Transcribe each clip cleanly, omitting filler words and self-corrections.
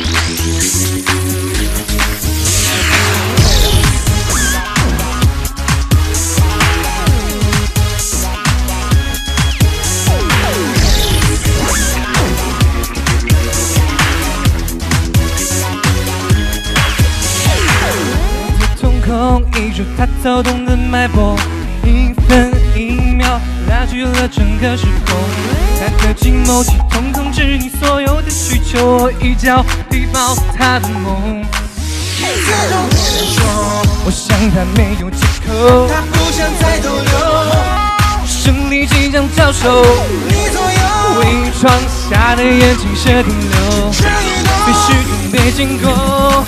一触它躁动的脉搏，一分一秒拉锯了整个时空。它的紧眸气通控制你所有的需求，我一脚踢爆他的梦。我想他没有借口， 他不想再逗留， 胜利即将交手， 你左右伪装下的眼睛是停留，随时准备进攻。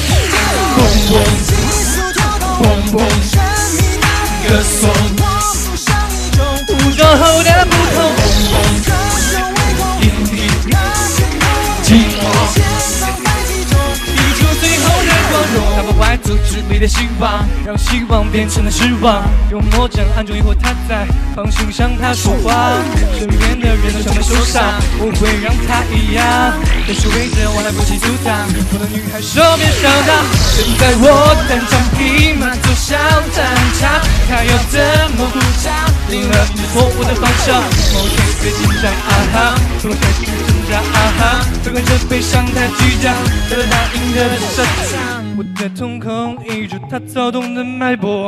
蹦蹦，歌颂，不够后的不同，引力，寂寞，逼出最后的光荣。他破坏组织里的希望，让希望变成了失望。用魔杖按住疑惑，他在放心上他说话。身边的人都常常受伤，我会让他一样。但是为着我来不及阻挡，我的女孩手边上当。现在我单枪匹马走向战场，他要怎么鼓掌？赢了你错误的方向。某天越紧张啊哈，怎么开始挣扎啊哈？别管这悲伤太巨大，得了他赢得的胜仗。我的瞳孔依着他躁动的脉搏。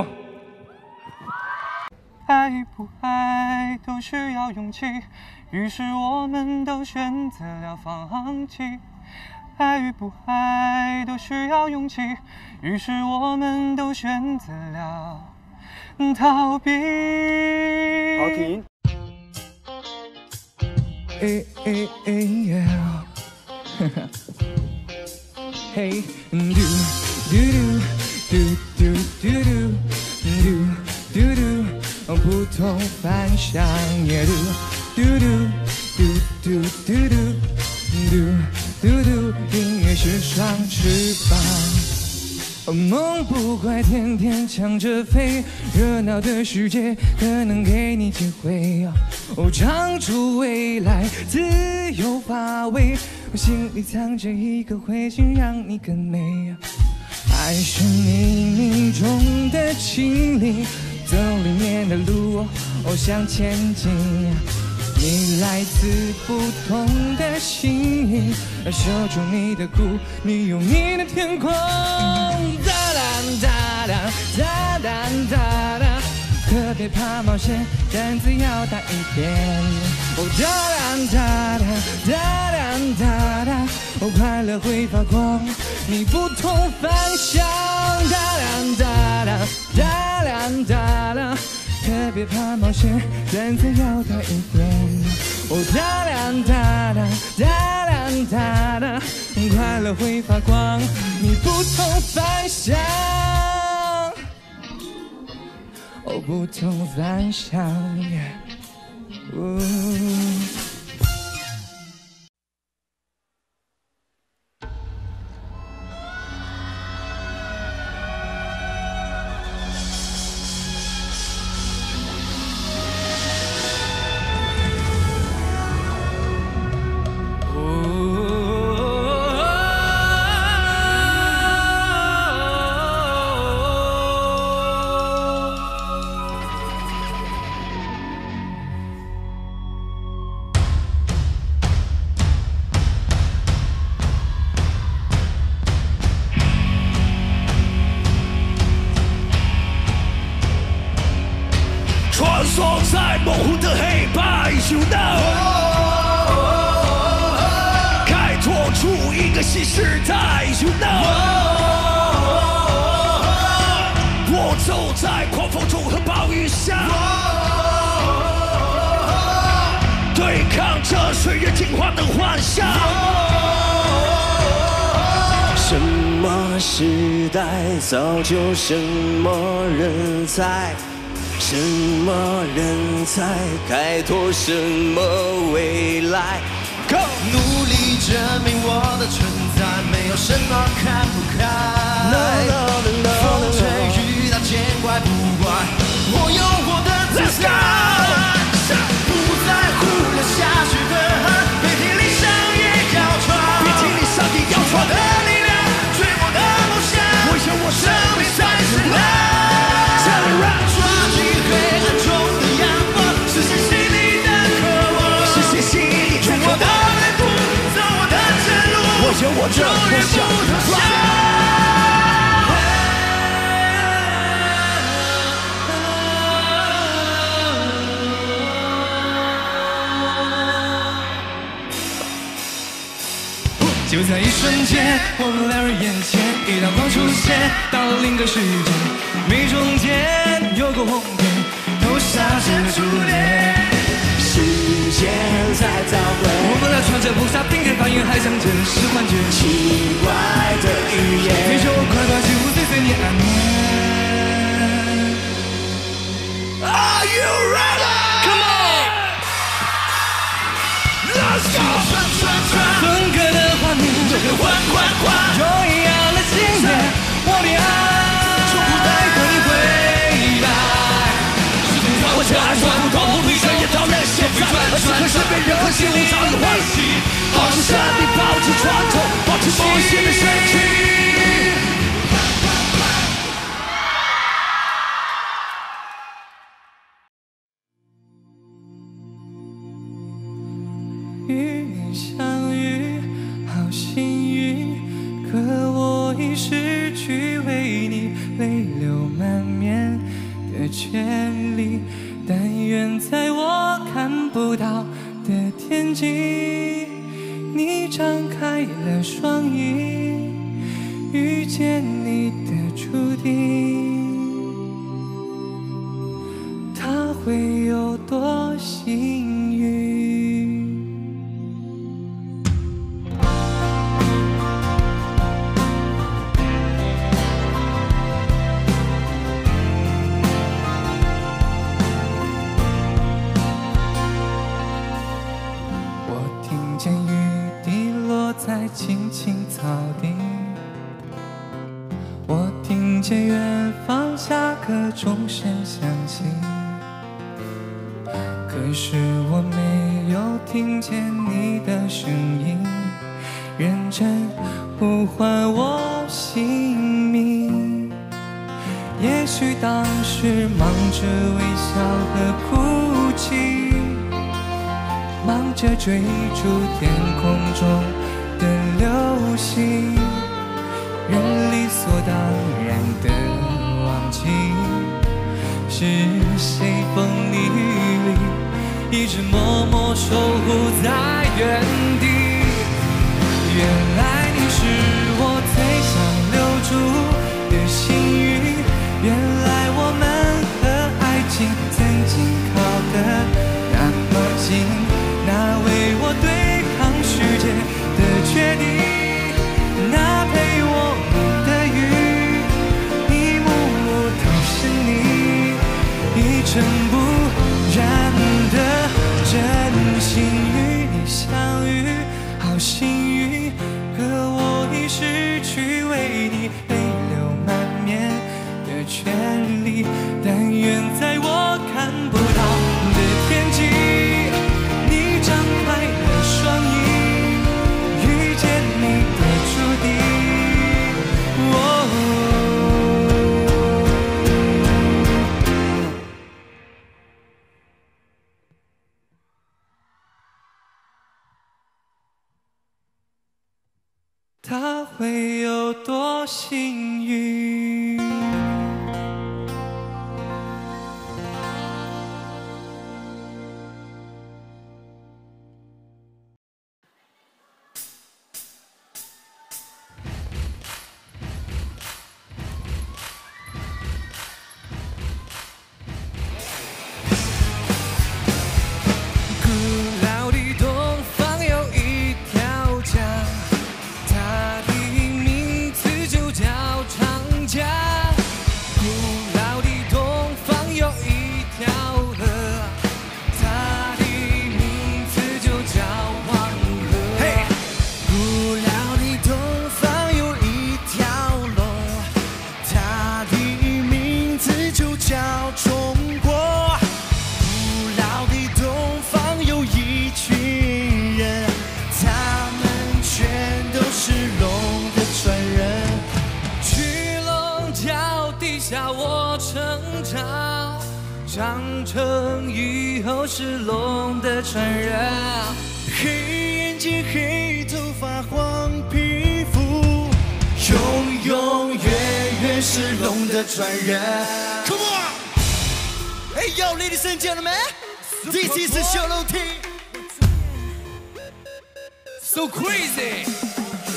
爱与不爱都需要勇气，于是我们都选择了放弃。爱与不爱都需要勇气，于是我们都选择了逃避。 好，停。 Hey, do do do do do do do do do， 不同凡响也 do do do do do do do do do， 音乐是双翅膀，梦不怪天天抢着飞，热闹的世界可能给你机会，唱出未来，自由发威。我心里藏着一颗彗星，让你更美。爱是冥冥中的情灵，走里面的路，向前进。你来自不同的心灵，守住你的鼓，你有你的天空。哒啦哒啦哒啦哒啦，特别怕冒险，胆子要大一点。哒啦哒啦哒啦哒啦，快乐会发光，你不同凡响。哒啦哒啦哒啦哒啦，特别怕冒险，胆子要大一点。哒啦哒啦哒啦哒啦，快乐会发光，你不同凡响。不同凡响。 穿梭在模糊的黑白，You know， 开拓出一个新时代，You know， 我走在狂风中和暴雨下，对抗着岁月进化的幻想。什么时代造就什么人才？什么人才开拓什么未来 ？Go！ 努力证明我的存在，没有什么看不开。风吹雨打见怪不怪，我有我的姿态。不再忽略下去的河，别听理想也要穿，别听理想也要穿。 就在一瞬间，我们两人眼前一道光出现，到了另一个世界。眉中间有个红点，投下是初恋。 时间在倒退， 我们俩穿着布纱，并肩发言，还想着是幻觉。 奇怪的语言， 你说我快快起舞，随你安眠。 Are you ready? Come on, Let's go! 分割的画面， 换， 又一样的经典，我的爱和你回来。 我这爱转不动，不闭上眼到了现在，而此刻是被任何心灵上的欢喜，保持生命，保持传统，保持梦想的神奇。 与你相遇，好幸运，可我已失去为你泪流满面的权利。但愿在我看不到的天际，你张开了双翼，遇见你的注定，他会有多幸运？在青青草地，我听见远方下课钟声响起，可是我没有听见你的声音，认真呼唤我姓名。也许当时忙着微笑和哭泣，忙着追逐天空中的流星，人理所当然的忘记，是谁风里雨里一直默默守护在原地。原来你是我最想留住的幸运，原来我们和爱情曾经靠得那么近，那为我对抗世界的决定，那陪我的雨，一幕幕都是你，一尘不染的真心。与你相遇，好幸运，可我已失去为你泪流满面的权利。但愿在我看不到的天际，你张开了双翼，遇见你的注定。他会有多幸运？长成以后是龙的传人， 黑眼睛、黑头发、黄皮肤，永永远远是龙的传人。Come on! Hey yo, ladies and gentlemen, this is Sholo T. So crazy.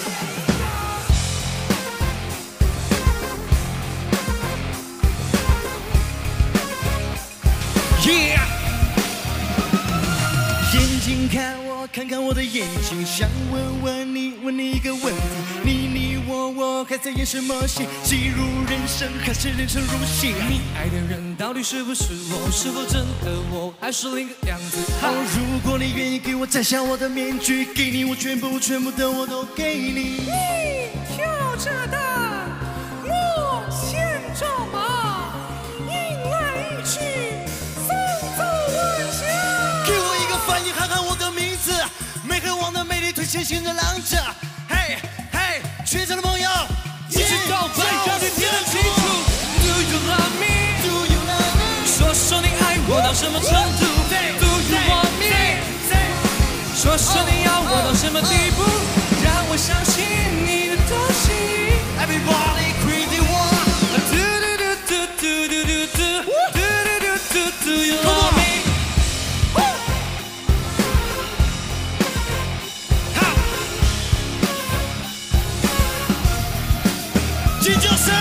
请看我，看看我的眼睛，想问你一个问题，你我还在演什么戏？戏如人生，还是人生如戏？ 你爱的人到底是不是我？是否真的我，还是另一个样子？ 如果你愿意给我摘下我的面具，给你我全部的我都给你。 你跳着的，我牵着马，迎来一去，送走晚霞。 给我一个翻译，喊喊我的名字，美和王的魅力推前行着浪着。嘿嘿，全场的朋友， 一起告白，让你听得清楚。Do you love me? Do you love me? 说你爱我到什么程度 ？Do you want me? 说你要我到什么地步？让我相信你的东西。 Everybody crazy one. Do do do do do do do do do do do you love me? 尖叫声。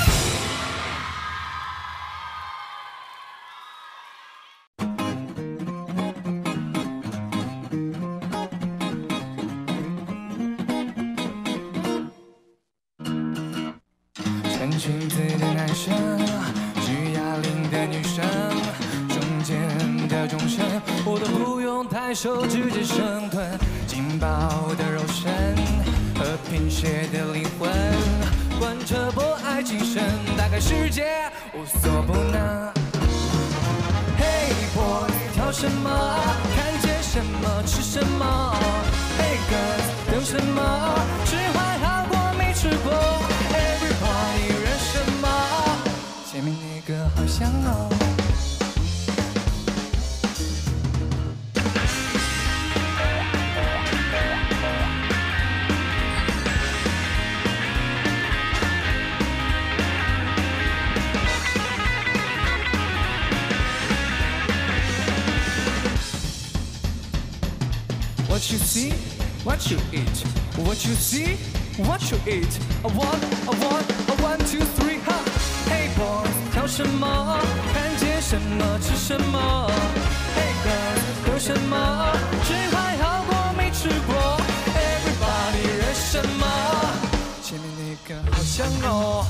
穿裙子的男生，举哑铃的女生，中间的中生，我都不用抬手，直接生吞。劲爆的肉身和贫血的灵魂，贯彻博爱精神，打开世界无所不能。Hey boy， 挑什么？看见什么？吃什么 ？Hey girl， 等什么？吃还好过没吃过。Everybody， 人什么？前面那个好像哦。What you see, what you eat. What you see, what you eat. I want, 1, 2, 3, ha. Hey boys， 挑什么？看见什么？吃什么 ？Hey girls， 有什么？吃还好过没吃过。Everybody， 热什么？前面那个好像哦。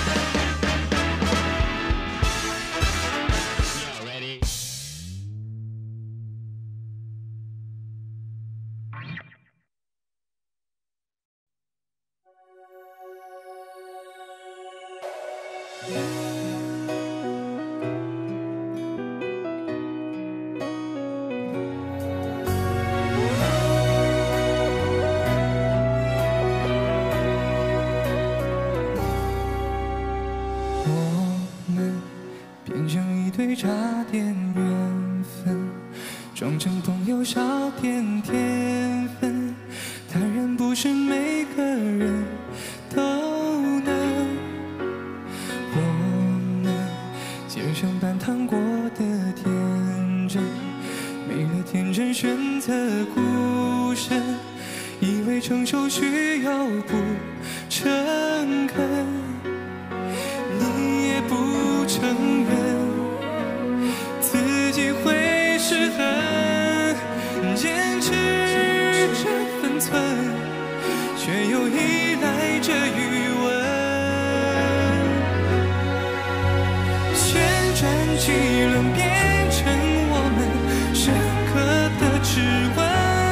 对差点缘分，装成朋友少点天分，当然不是每个人都能。我们接受半糖果的天真，没了天真选择孤身，以为成熟需要不诚恳，你也不承认。自己会失衡，坚持着分寸，却又依赖着余温。旋转几轮变成我们深刻的指纹，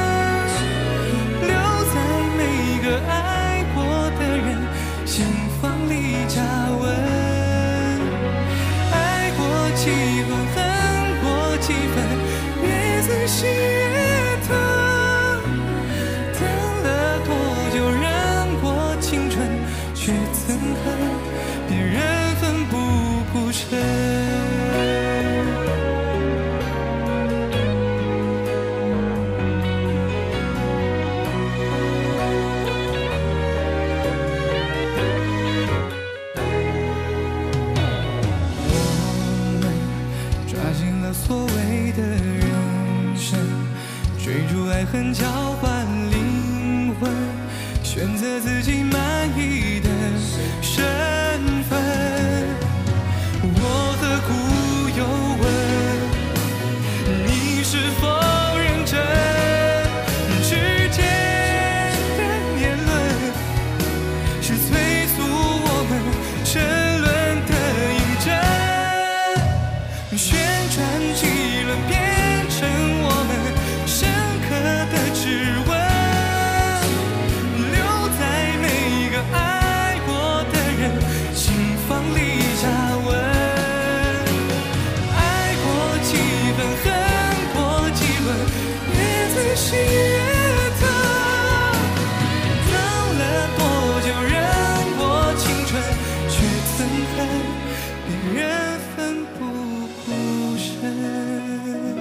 留在每个爱过的人心房里加温。爱过几回恨过几分，越仔细越疼。等了多久，忍过青春，却怎恨别人奋不顾身。所谓的人生，追逐爱恨交换灵魂，选择自己满意的身份。我何苦又问你是否认真？ 喜悦的。走了多久，人过青春，却曾和别人奋不顾身。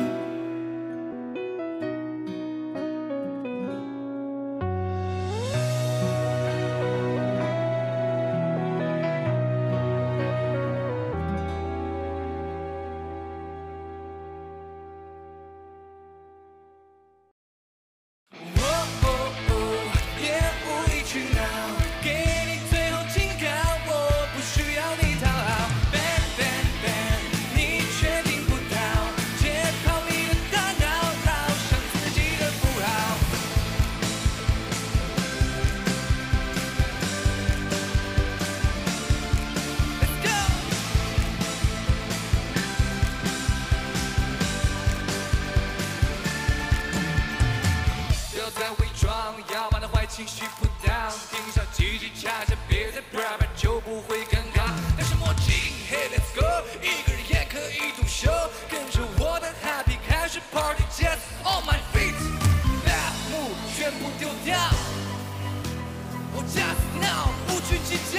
情绪不当，停下叽叽喳喳，别再 bra bra， 就不会尴尬。戴上墨镜 ，Hey let's go， 一个人也可以独秀，跟着我的 happy 开始 party，just on my feet，bad mood 全部丢掉，我 just now 不去计较。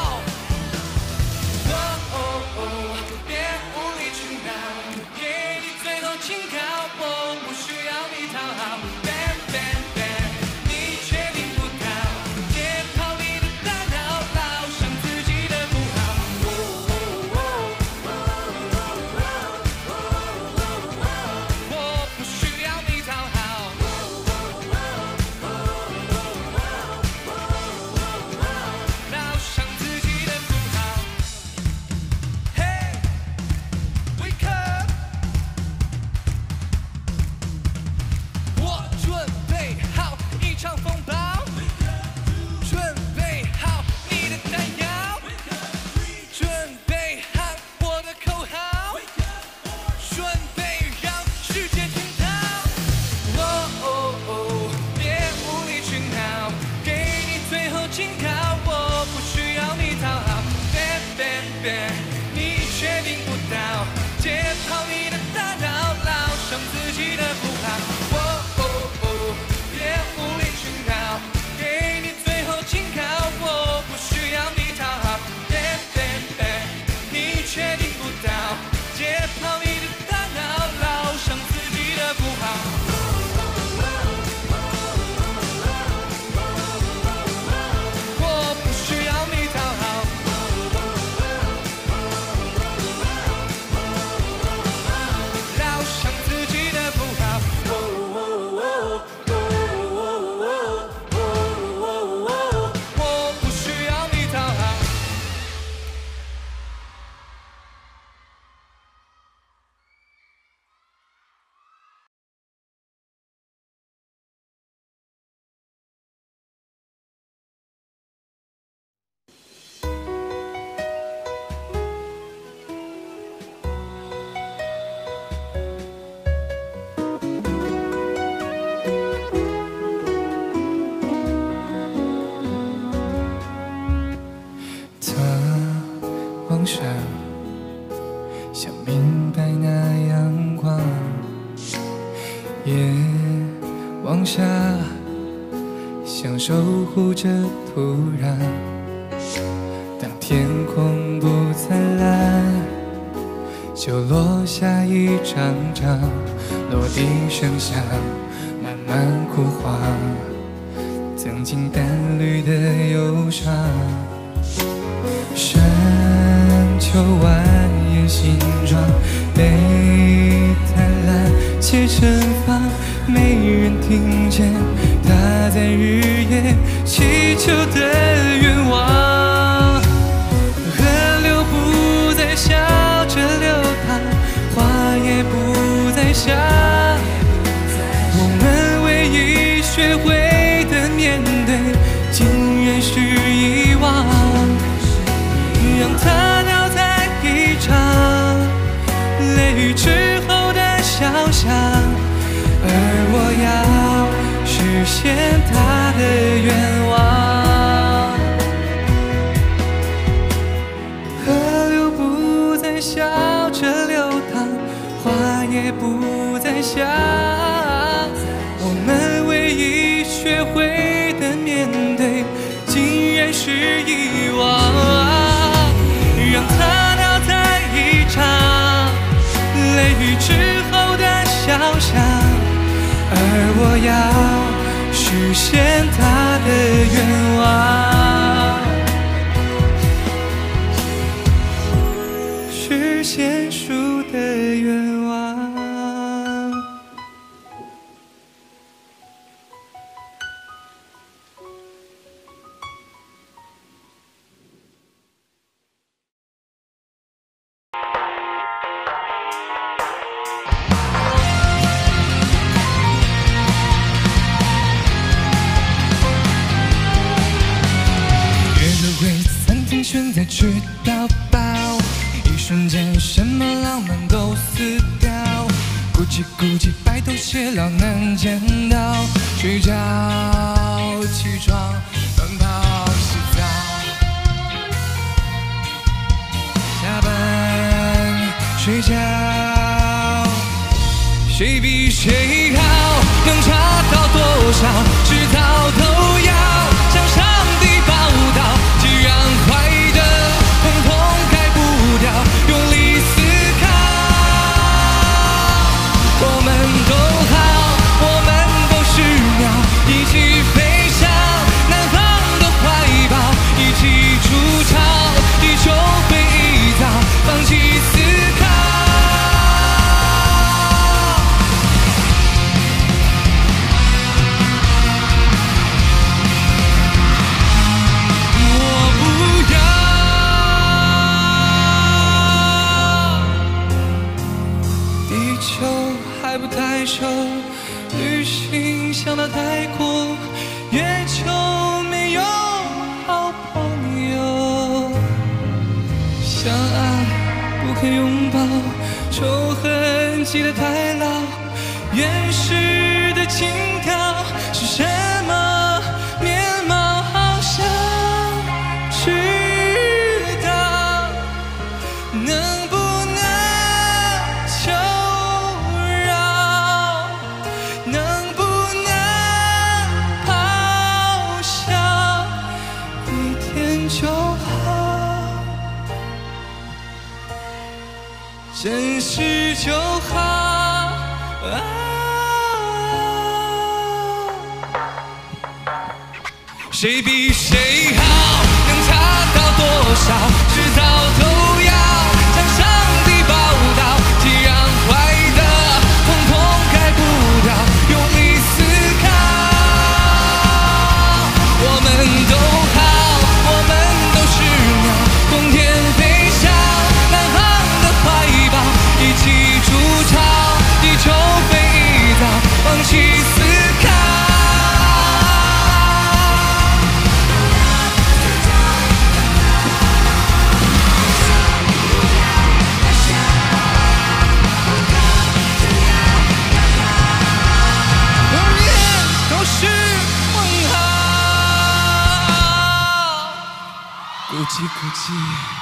别无理取闹，给你最后警告，我不需要你讨好。Bang bang bang， 你确定不到，解跑你的大脑，烙上自己的符号。我不需要你讨好，烙上自己的符号。Hey wake up， 我准备好一场风暴，准备好你的弹药，准备好我的口号，准备让世界听到。别无理取闹，给你最后警告，我不需要你讨好。别，你确定不到，解跑你的大脑，烙上自己的符号。别无理取闹，给你最后警告，我不需要你讨好。别，你确定不到，解跑你的大脑，烙上自己的符号。我不需要你讨好，烙上自己的符号。我不需要你讨好。他望上，像明白那阳光，也望下，像守护着土壤。当天空不灿烂，就落下一张张，落地声响，慢慢枯黄。曾经淡绿的忧伤，山丘蜿蜒形状，被贪婪且盛放，没人听见他在日夜祈求的愿望。河流不再笑着流淌，花也不再香，我们唯一学会的面对，竟然是遗忘。让它掉在一场雷雨之后的小巷，而我要实现他的愿望。河流不再笑着流淌，花也不再香，我们我要实现他的愿望，实现树的愿望。选择吃到饱，一瞬间什么浪漫都死掉。鼓起鼓起白头偕老难见到，睡觉起床奔跑洗澡，下班睡觉，谁比谁好，能差到多少？迟早都要向上帝报道。既然坏的统统改不掉，用力思考。我们都好，我们都是鸟，一起飞向南方的怀抱，一起筑巢，地球会一早放弃思考。还不太熟，旅行想得太过，月球没有好朋友，相爱不肯拥抱，仇恨记得太牢，原始的情调是什么面貌？好想知道，能不能求真实就好，谁比谁好，能差到多少？迟早都要向上帝报道。既然坏的统统改不掉，用力思考。我们都好，我们都是鸟，冬天飞向南方的怀抱，一起筑巢，地球会一早放弃思考。永远都是问号，咕叽咕叽。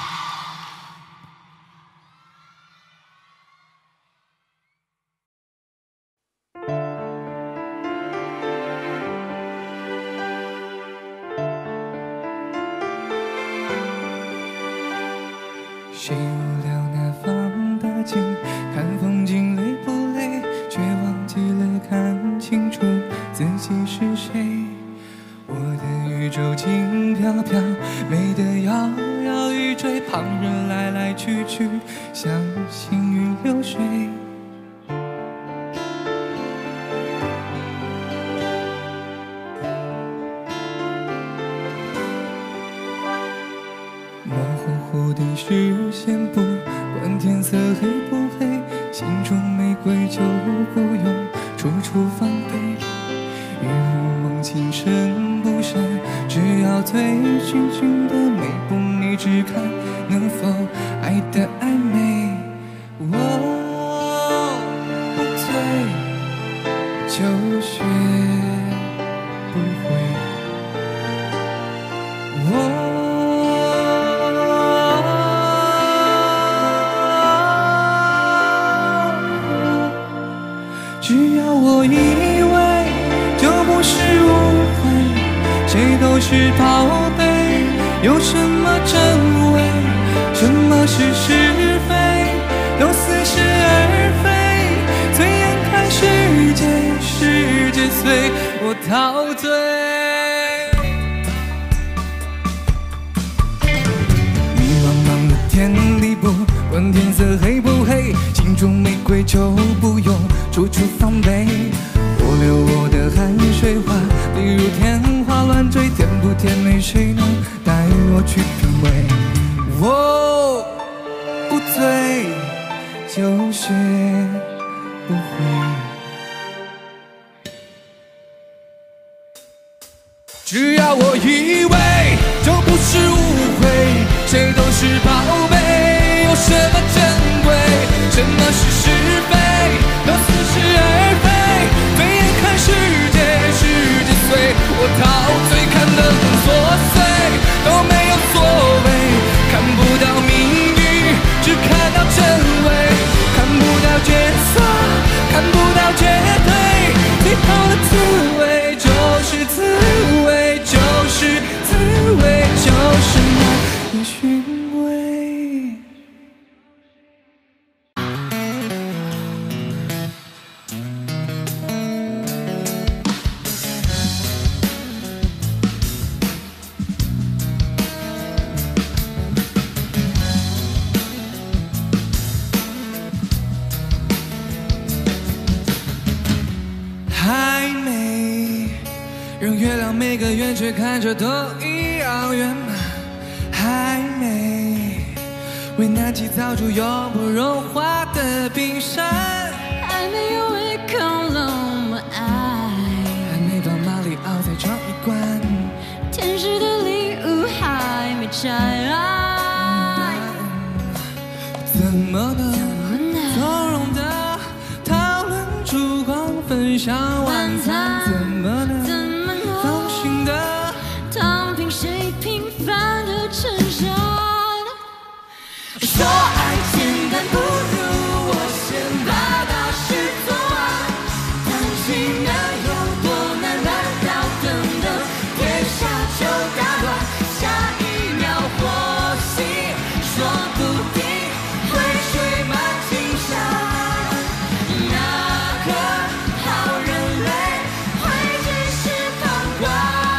谁无聊那放大镜，看风景累不累？却忘记了看清楚自己是谁。我的宇宙轻飘飘，美得摇摇欲坠，旁人来来去去，像行云流水。模糊糊的视线，不管天色黑不黑，心中玫瑰就不用处处防备。雨雾梦情深不深，只要醉醺醺的美不美，只看能否爱的暧昧。我不醉就学不会，只要我以为就不是误会，谁都是宝贝，有什么真伪，什么是是非，都似是而非。醉眼看世界，世界随我陶醉。迷茫茫的天地，不管天色黑不黑，心中玫瑰就不用处处防备。我流我的汗水花，例如天花乱坠，甜不甜美，谁能带我去品味？我不醉，就学不会。只要我以为，就不是误会，谁都是宝贝，有什么珍贵？什么是是非？都似是而非，对眼看世界，世界碎，我陶醉，看得很琐碎，都没有所谓，看不到命运，只看到真伪，看不到角色，看不到绝对，最好的滋味就是滋味，就是滋味，就是那的寻味。还没让月亮每个圆缺看着都一样圆满，还没为那起早就永不融化的冰山， 还没有胃口了我爱， 还没把马里奥再闯一关， 天使的礼物还没拆， 怎么能从容的讨论烛光分享晚餐？怎么能放心的躺平谁平凡的衬衫？ 说爱简单不如我先把大事做完，谈情爱有多难？难道等等天下就大乱？下一秒火星，说不定会水满金山。哪个好人类会只是旁观？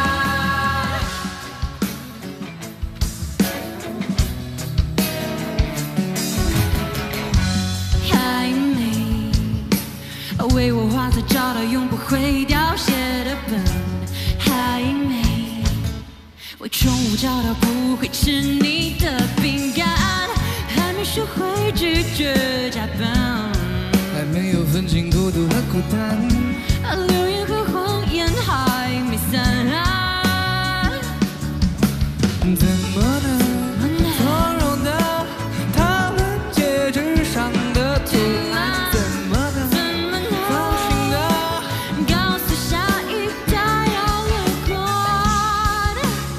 还没为我画册找到永不会凋谢的本，还没为宠物找到不会吃腻的饼干，还没学会拒绝加班， 还没有分清孤独和孤单， 流言和谎言还没散， 怎么能从容的讨论戒指上的图案？怎么能放心的告诉下一代要乐观？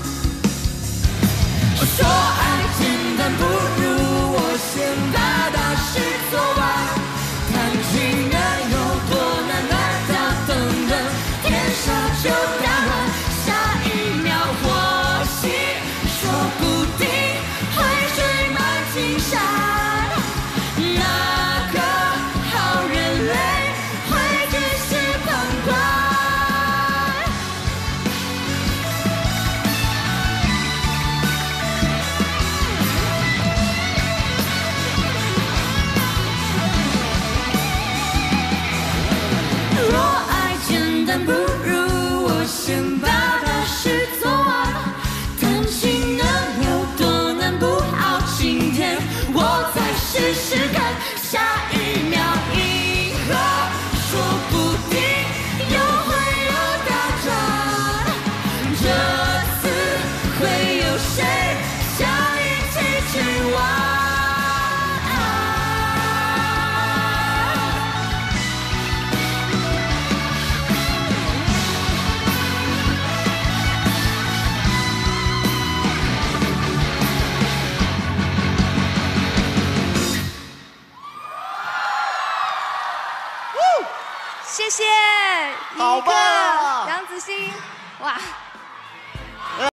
说爱简单不如我先把大事做完，谈情爱有多难？难道等等天下就大乱？下一秒火星，说不定会水满金山。哪个好人类会只是旁观？若爱简单不如我先把大事做完，谈情能有多难？不好，今天我再试试看。下一秒银河，说不定又会有大战。这次会有谁想一起去玩？ 谢谢， 好棒啊杨子欣，哇！